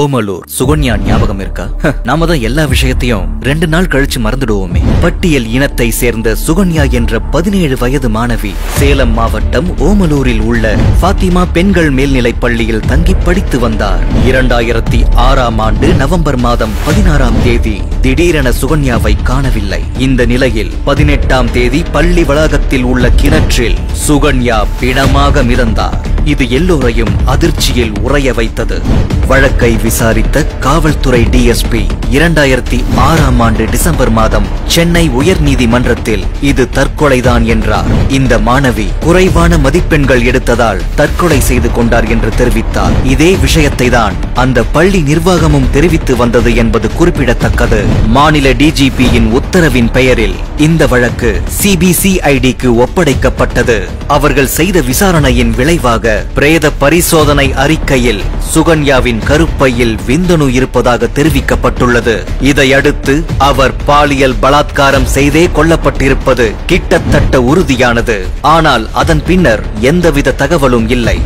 ஓமலூர் சுகன்யா ஞாபகம் இருக்கா? நாம தான் எல்லா விஷயத்தையும் 2 நாள் கழிச்சு மறந்துடுவோமே. பட்டியல் இனத்தை சேர்ந்த சுகன்யா என்ற 17 வயது மாணவி சேலம் மாவட்டம் ஓமலூரில் உள்ள பாத்திமா பெண்கள் மேல்நிலைப் பள்ளியில் தங்கி படித்து வந்தார். 2006ஆம் ஆண்டு நவம்பர் மாதம் 16ஆம் தேதி திடீரென சுகன்யாவை காணவில்லை. இந்த நிலையில் 18ஆம் தேதி பள்ளி வளாகத்தில் உள்ள கிணற்றில் சுகன்யா பிணமாக மிதந்தார். இது எல்லோரையும் அதிர்ச்சியில் உறைய வைத்தது. வழக்கை விசாரித்த காவல்துறை டிஎஸ்பி 2006ஆம் ஆண்டு டிசம்பர் மாதம் சென்னை உயர்நீதிமன்றத்தில் இது தற்கொலைதான் என்றார். இந்த மாணவி குறைவான மதிப்பெண்கள் எடுத்ததால் தற்கொலை செய்து கொண்டார் என்று தெரிவித்தார். இதே விஷயத்தை தான் அந்த பள்ளி நிர்வாகமும் தெரிவித்து வந்தது என்பது குறிப்பிடத்தக்கது. மாநில டிஜிபியின் உத்தரவின் பெயரில் இந்த வழக்கு சிபிசிஐடிக்கு ஒப்படைக்கப்பட்டது. அவர்கள் செய்த விசாரணையின் விளைவாக பிரேத பரிசோதனை அறிக்கையில் சுகன்யாவின் கருப்பையில் விந்தணு இருப்பதாக தெரிவிக்கப்பட்டுள்ளது. இதையடுத்து அவர் பாலியல் பலாத்காரம் செய்தே கொல்லப்பட்டிருப்பது கிட்டத்தட்ட உறுதியானது. ஆனால் அதன் பின்னர் எந்தவித தகவலும் இல்லை.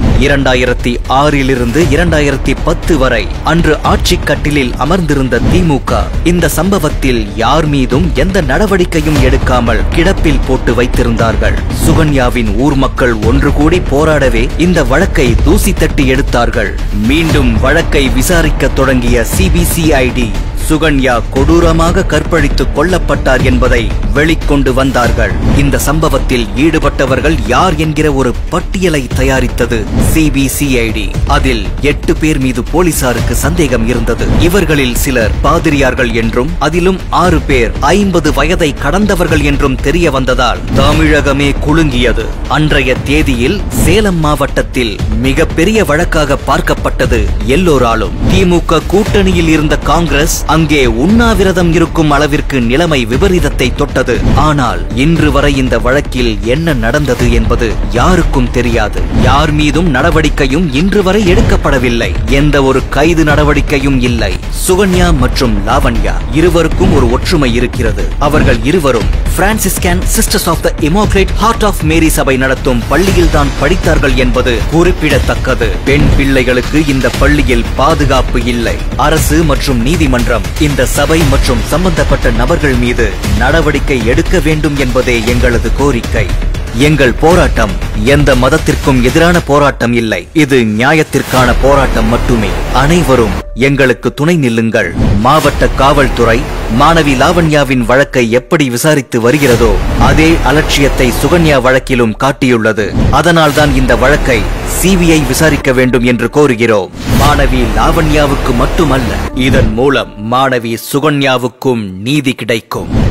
2006 2010 வரை அன்று ஆட்சி கட்டிலில் அமர்ந்திருந்த திமுக இந்த சம்பவத்தில் யார் மீதும் எந்த நடவடிக்கையும் எடுக்காமல் கிடப்பில் போட்டு வைத்திருந்தார்கள். சுகன்யாவின் ஊர் மக்கள் ஒன்று கூடி போராடவே இந்த வழக்கை தூசி தட்டி எடுத்தார்கள். மீண்டும் வழக்கை விசாரிக்க தொடங்கிய சிபிசிஐடி சுகன்யா கொடூரமாக கற்பழித்து கொல்லப்பட்டார் என்பதை வெளிக்கொண்டு வந்தார்கள். இந்த சம்பவத்தில் ஈடுபட்டவர்கள் யார் என்கிற ஒரு பட்டியலை தயாரித்தது சிபிசிஐடி. அதில் 8 பேர் மீது போலீசாருக்கு சந்தேகம் இருந்தது. இவர்களில் சிலர் பாதிரியார்கள் என்றும் அதிலும் 6 பேர் 50 வயதை கடந்தவர்கள் என்றும் தெரிய வந்ததால் தமிழகமே குலுங்கியது. அன்றைய தேதியில் சேலம் மாவட்டத்தில் மிகப்பெரிய வழக்காக பார்க்கப்பட்டது எல்லோராலும். திமுக கூட்டணியில் இருந்த காங்கிரஸ் அங்கே உண்ணாவிரதம் இருக்கும் அளவிற்கு நிலைமை விபரீதத்தை தொட்டது. ஆனால் இன்று வரை இந்த வழக்கில் என்ன நடந்தது என்பது யாருக்கும் தெரியாது. யார் மீதும் நடவடிக்கையும் இன்று வரை எடுக்கப்படவில்லை. எந்த ஒரு கைது நடவடிக்கையும் இல்லை. சுகன்யா மற்றும் லாவண்யா இருவருக்கும் ஒரு ஒற்றுமை இருக்கிறது. அவர்கள் இருவரும் Franciscan sisters of the Immaculate Heart of Mary சபை நடத்தும் பள்ளியில் தான் படித்தார்கள் என்பது குறிப்பிடத்தக்கது. பெண் பிள்ளைகளுக்கு இந்த பள்ளியில் பாதுகாப்பு இல்லை. அரசு மற்றும் நீதிமன்றம் இந்த சபை மற்றும் சம்பந்தப்பட்ட நபர்கள் மீது நடவடிக்கை எடுக்க வேண்டும் என்பதே எங்களது கோரிக்கை. எங்கள் போராட்டம் எந்த மதத்திற்கும் எதிரான போராட்டம் இல்லை. இது நியாயத்திற்கான போராட்டம் மட்டுமே. அனைவரும் எங்களுக்கு துணை நில்லுங்கள். மாவட்ட காவல்துறை மாணவி லாவண்யாவின் வழக்கை எப்படி விசாரித்து வருகிறதோ அதே அலட்சியத்தை சுகன்யா வழக்கிலும் காட்டியுள்ளது. அதனால்தான் இந்த வழக்கை சிபிஐ விசாரிக்க வேண்டும் என்று கோருகிறோம். மாணவி லாவண்யாவுக்கு மட்டுமல்ல, இதன் மூலம் மாணவி சுகன்யாவுக்கும் நீதி கிடைக்கும்.